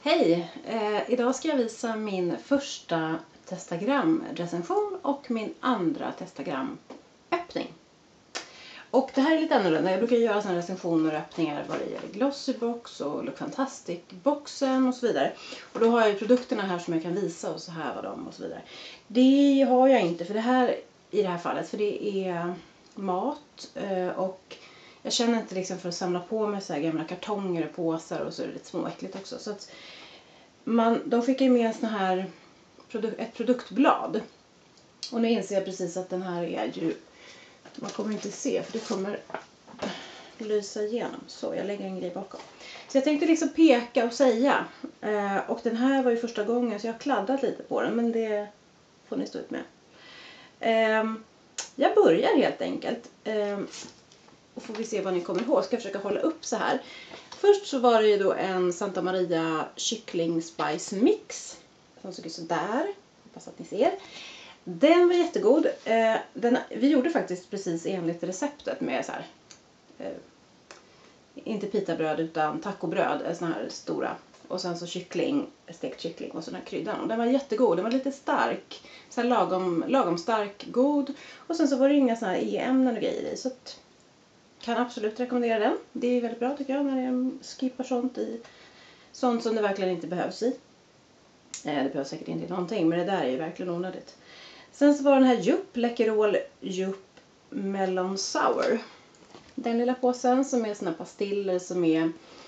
Hej! Idag ska jag visa min första Testagram-recension och min andra Testagram-öppning. Och det här är lite annorlunda. Jag brukar göra sådana recensioner och öppningar vad det gäller Glossybox och Look Fantastic-boxen och så vidare. Och då har jag ju produkterna här som jag kan visa och så här var de och så vidare. Det har jag inte för det här i det här fallet, för det är mat och jag känner inte liksom för att samla på mig så här gamla kartonger och påsar och så är det lite småäckligt också. Så att de skickar ju med en sån här ett produktblad. Och nu inser jag precis att den här är ju, man kommer inte se för det kommer lysa igenom. Så jag lägger en grej bakom. Så jag tänkte liksom peka och säga. Och den här var ju första gången så jag har kladdat lite på den, men det får ni stå ut med. Jag börjar helt enkelt. Och får vi se vad ni kommer ihåg. Ska jag försöka hålla upp så här. Först så var det ju då en Santa Maria kyckling spice mix. Som såg ut så där. Hoppas att ni ser. Den var jättegod. Vi gjorde faktiskt precis enligt receptet med så här. Inte pitabröd utan tacobröd. Såna här stora. Och sen så kyckling, stekt kyckling och sån här kryddan. Och den var jättegod. Den var lite stark. Så här lagom stark, god. Och sen så var det inga såna här e-ämnen och grejer i. Så att kan absolut rekommendera den. Det är väldigt bra tycker jag när jag skippar sånt som det verkligen inte behövs i. Det behövs säkert inte i någonting, men det där är ju verkligen onödigt. Sen så var den här Läkerol Jupp Melon Sour. Den lilla påsen som är såna pastiller som är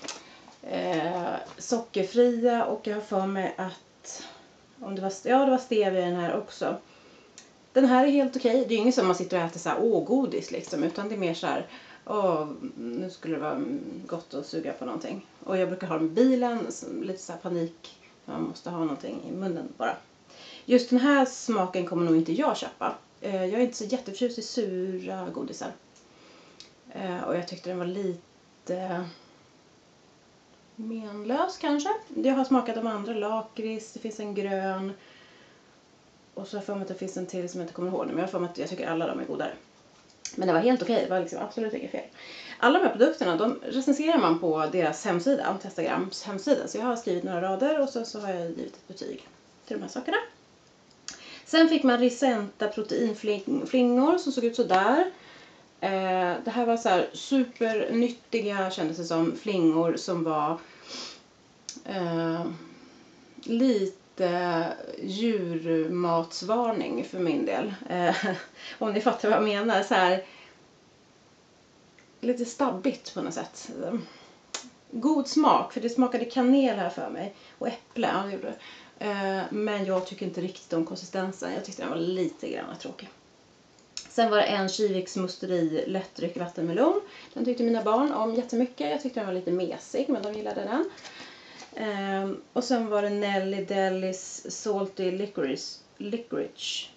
sockerfria och jag har för mig att det var stevia i den här också. Den här är helt okej. Det är ju inget som man sitter och äter så här godis liksom, utan det är mer så här nu skulle det vara gott att suga på någonting. Och jag brukar ha den i bilen, lite så här panik. Man måste ha någonting i munnen bara. Just den här smaken kommer nog inte jag köpa. Jag är inte så jätteförtjust i sura godisar. Och jag tyckte den var lite menlös kanske. Jag har smakat de andra, lakrits, det finns en grön. Och så har jag för mig att det finns en till som jag inte kommer ihåg nu. Men jag har för mig att jag tycker alla de är godare. Men det var helt okej. Det var liksom absolut inget fel. Alla de här produkterna, de recenserar man på deras hemsida. Testagrams hemsida. Så jag har skrivit några rader och så har jag givit ett betyg till de här sakerna. Sen fick man Risenta proteinflingor som såg ut så där. Det här var så här supernyttiga, kändes det som, flingor som var lite djurmatsvarning för min del. Om ni fattar vad jag menar. Så här, lite stabbigt på något sätt. God smak, för det smakade kanel här för mig. Och äpple, ja det gjorde det. Men jag tycker inte riktigt om konsistensen. Jag tyckte den var lite grann tråkig. Sen var det en Kiviks musteri lättdryck vattenmelon. Den tyckte mina barn om jättemycket. Jag tyckte den var lite mesig, men de gillade den. Och sen var det Nelly Delis Salty Licorice.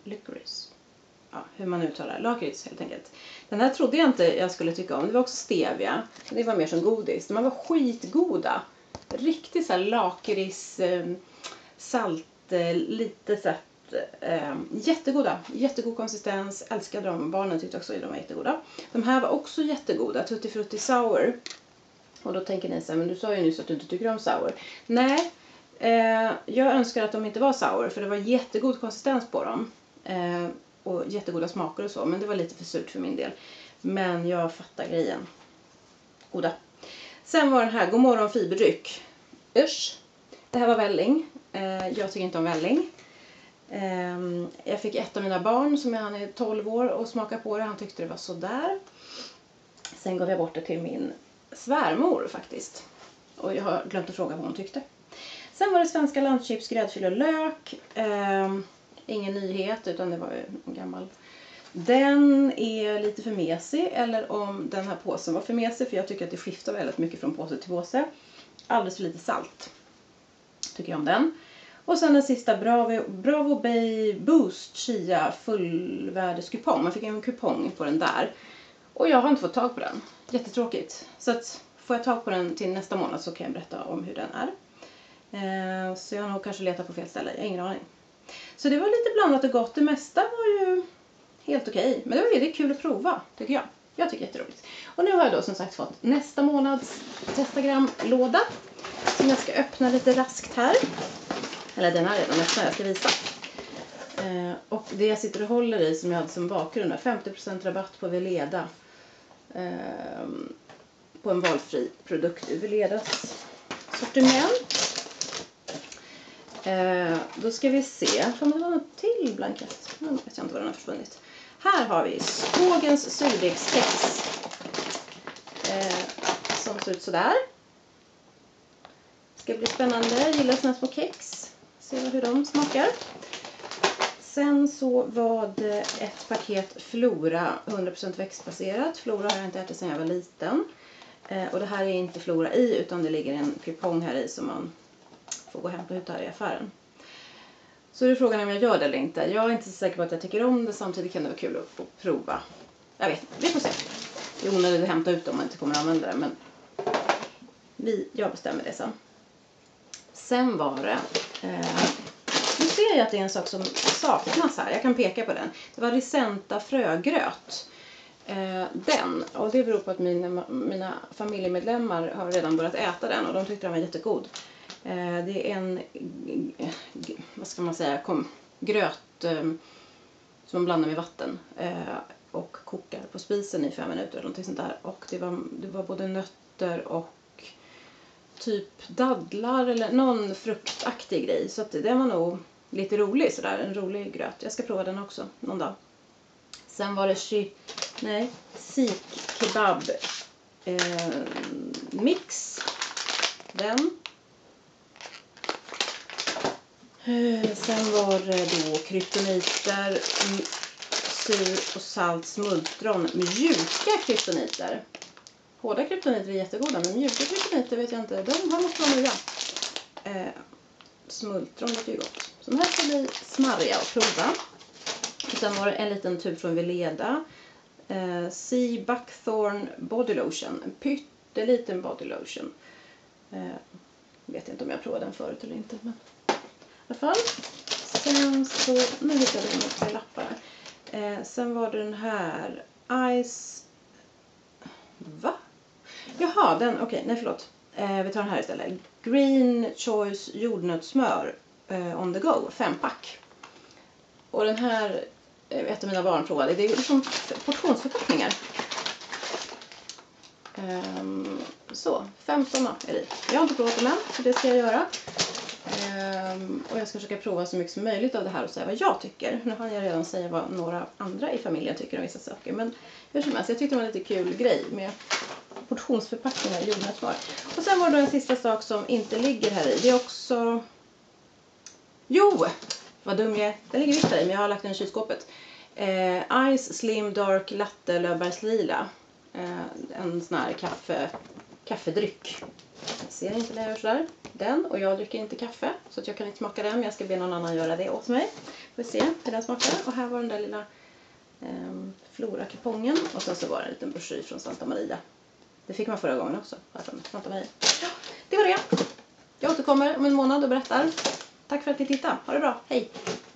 Ja, hur man uttalar det. Lakrits helt enkelt. Den här trodde jag inte jag skulle tycka om. Det var också stevia. Det var mer som godis. De var skitgoda. Riktigt så här lakrits, salt, lite så här. Jättegoda, jättegod konsistens, älskade dem, barnen tyckte också att de var jättegoda. De här var också jättegoda, Tutti Frutti Sour. Och då tänker ni så här, men du sa ju nyss att du inte tycker om sour. Nej, jag önskar att de inte var sour, för det var jättegod konsistens på dem. Och jättegoda smaker och så, men det var lite för surt för min del. Men jag fattar grejen. Goda. Sen var den här Godmorgon fiberdryck. Usch. Det här var välling. Jag tycker inte om välling. Jag fick ett av mina barn som han är 12 år och smaka på det. Han tyckte det var så där. Sen gav jag bort det till min svärmor faktiskt. Och jag har glömt att fråga vad hon tyckte. Sen var det svenska landchips, gräddfil och lök. Ingen nyhet utan det var ju en gammal. Den är lite för mesig. Eller om den här påsen var för mesig. För jag tycker att det skiftar väldigt mycket från påse till påse. Alldeles för lite salt. Tycker jag om den. Och sen den sista Bravo Bay Boost Chia fullvärdeskupong. Man fick en kupong på den där. Och jag har inte fått tag på den. Jättetråkigt. Så att får jag tag på den till nästa månad så kan jag berätta om hur den är. Så jag har nog kanske letat på fel ställe. Jag har ingen aning. Så det var lite blandat och gott. Det mesta var ju helt okej. Men det är kul att prova tycker jag. Jag tycker det är jätteroligt. Och nu har jag då som sagt fått nästa månads Testagram-låda. som jag ska öppna lite raskt här. Eller den här redan öppnad, jag ska visa. Och det jag sitter och håller i som jag hade som bakgrund är 50% rabatt på Veleda. På en valfri produkt i Veledas sortiment. Då ska vi se. Om det var något till blankett. Jag vet inte var den har försvunnit. Här har vi Skogens surdegskex. Som ser ut sådär. Ska bli spännande. Jag gillar såna små kex. Se hur de smakar. Sen så var det ett paket Flora. 100% växtbaserat. Flora har jag inte ätit sedan jag var liten. Och det här är inte Flora i, utan det ligger en kupong här i som man får gå och hämta ut här i affären. Så är frågan om jag gör det eller inte. Jag är inte så säker på att jag tycker om det. Samtidigt kan det vara kul att få prova. Jag vet inte, vi får se. Det är onödigt att hämta ut om man inte kommer att använda det. Men jag bestämmer det sen. Sen var det... nu ser jag att det är en sak som saknas här. Jag kan peka på den. Det var Risenta frögröt. Den. Och det beror på att mina familjemedlemmar har redan börjat äta den. Och de tyckte den var jättegod. Det är en, vad ska man säga, gröt som man blandar med vatten och kokar på spisen i 5 minuter eller någonting sånt där. Och det var både nötter och typ dadlar eller någon fruktaktig grej. Så att det var nog lite rolig sådär, en rolig gröt. Jag ska prova den också någon dag. Sen var det sik kebab mix. Den. Sen var det då kryptoniter, sur och salt smultron, mjuka kryptoniter. Hårda kryptoniter är jättegoda, men mjuka kryptoniter vet jag inte. De här måste vara nya. Smultron låter ju gott. Så de här ska bli smarriga och prova. Och sen var det en liten tub från Veleda. Sea Buckthorn Body Lotion. En pytteliten body lotion. Vet inte om jag provade den förut eller inte. Men i alla fall. Sen så... Nu hittade jag några lappar här. Sen var det den här. Ice... Va? Jaha, den... Okej, nej förlåt. Vi tar den här istället. Green Choice jordnötssmör on the go. 5-pack. Och den här... Ett av mina barn provade. Det är liksom portionsförpackningar. Så, 15 är det. Jag har inte provat dem än, så det ska jag göra. Och jag ska försöka prova så mycket som möjligt av det här och säga vad jag tycker. Nu har jag redan säga vad några andra i familjen tycker om vissa saker. Men hur som helst, jag tyckte det var en lite kul grej med portionsförpackningar i jordnötssmör. Och sen var det en sista sak som inte ligger här i. Det är också... Jo! Vad dum jag är. Den ligger visst där i, men jag har lagt den i kylskåpet. Ice Slim Dark Latte Löfbergslila. En sån här kaffedryck. Jag ser inte när jag gör sådär. Den, och jag dricker inte kaffe. Så att jag kan inte smaka den, men jag ska be någon annan göra det åt mig. Får se hur den smakar. Och här var den där lilla Flora-kupongen. Och sen så var det en liten broschyr från Santa Maria. Det fick man förra gången också. Santa Maria. Ja, det var det. Jag återkommer om en månad och berättar. Tack för att ni tittade. Ha det bra. Hej!